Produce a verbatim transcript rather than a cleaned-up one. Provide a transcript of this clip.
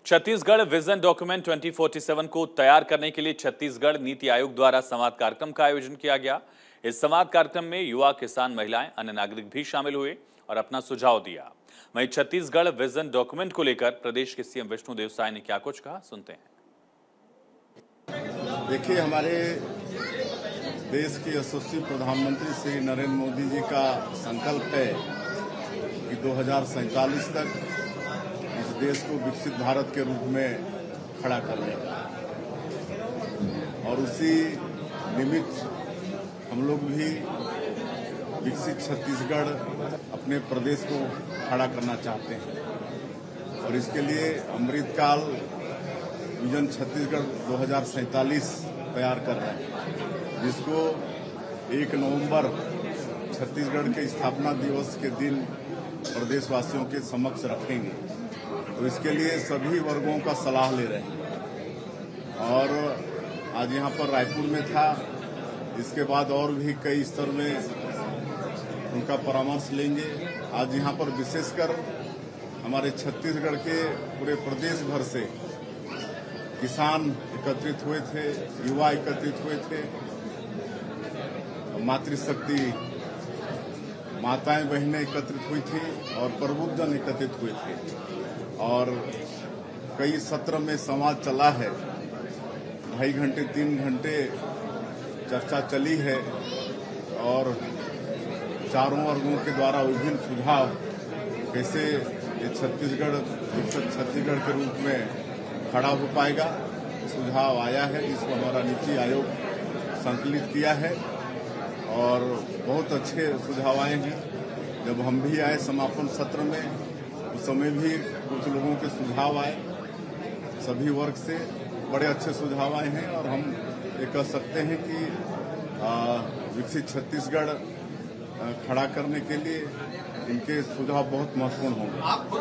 Chhattisgarh vision document दो हज़ार सैंतालीस को तैयार करने के लिए छत्तीसगढ़ नीति आयोग द्वारा संवाद कार्यक्रम का आयोजन किया गया। इस संवाद कार्यक्रम में युवा, किसान, महिलाएं, अन्य नागरिक भी शामिल हुए और अपना सुझाव दिया। वहीं छत्तीसगढ़ विजन डॉक्यूमेंट को लेकर प्रदेश के सीएम विष्णुदेव साय ने क्या कुछ कहा, सुनते हैं। देखिए, हमारे देश के यशस्वी प्रधानमंत्री श्री नरेंद्र मोदी जी का संकल्प है कि दो हज़ार सैंतालीस तक इस देश को विकसित भारत के रूप में खड़ा करने का, और उसी निमित्त हम लोग भी विकसित छत्तीसगढ़ अपने प्रदेश को खड़ा करना चाहते हैं। और इसके लिए अमृतकाल विजन छत्तीसगढ़ दो हज़ार सैंतालीस तैयार कर रहे हैं, जिसको एक नवंबर छत्तीसगढ़ के स्थापना दिवस के दिन प्रदेशवासियों के समक्ष रखेंगे। तो इसके लिए सभी वर्गों का सलाह ले रहे हैं और आज यहाँ पर रायपुर में था, इसके बाद और भी कई स्तर में उनका परामर्श लेंगे। आज यहाँ पर विशेषकर हमारे छत्तीसगढ़ के पूरे प्रदेश भर से किसान एकत्रित हुए थे, युवा एकत्रित हुए थे, मातृशक्ति माताएं बहनें एकत्रित हुई थी और प्रबुद्धजन एकत्रित हुए थे। और कई सत्र में संवाद चला है, ढाई घंटे तीन घंटे चर्चा चली है और चारों वर्गों के द्वारा विभिन्न सुझाव कैसे ये छत्तीसगढ़ विकसित छत्तीसगढ़ के रूप में खड़ा हो पाएगा, सुझाव आया है। इसको हमारा नीति आयोग संकलित किया है और बहुत अच्छे सुझाव आए हैं। जब हम भी आए समापन सत्र में, उस समय भी कुछ लोगों के सुझाव आए, सभी वर्ग से बड़े अच्छे सुझाव आए हैं और हम ये कह सकते हैं कि विकसित छत्तीसगढ़ खड़ा करने के लिए इनके सुझाव बहुत महत्वपूर्ण होंगे।